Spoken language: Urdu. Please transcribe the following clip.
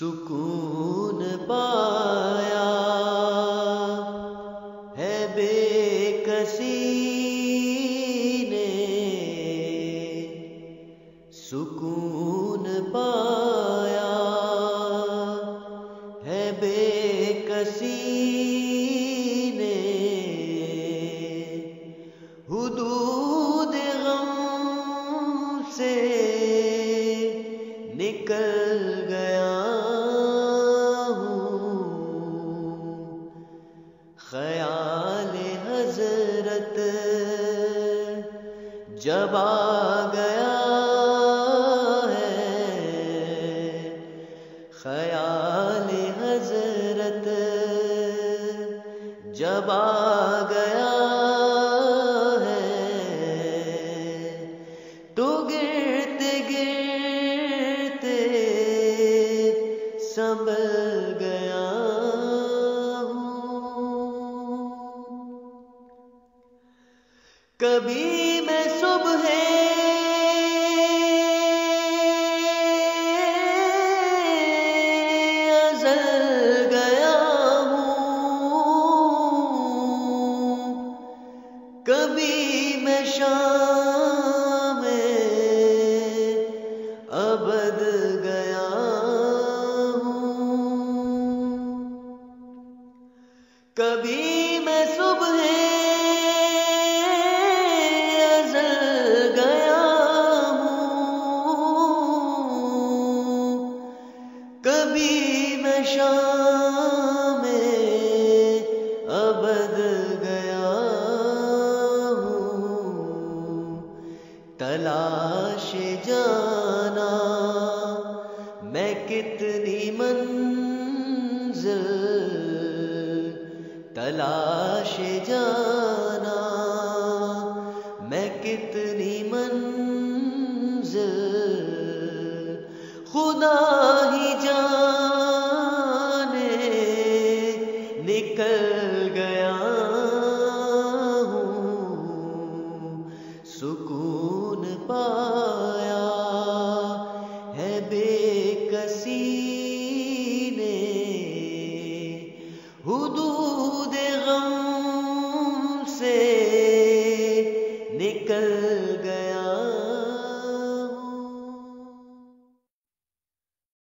سکون پایا ہے بے کسی نے، سکون پایا ہے بے کسی نے، حدود غم سے نکل گیا ہوں، خیال حضرت جب آ گیا ہے، خیال حضرت جب آ گیا ہے، تو گرتے گرتے سنبھل گیا ہوں۔ کبھی میں صبح ازل گیا ہوں، کبھی میں شام ابد گیا ہوں، کبھی میں صبح ازل گیا ہوں، کبھی میں شام ابد گیا ہوں، تلاش جانا میں کتنی منزل، تلاش جانا میں کتنی منزل، خدا ہی جانے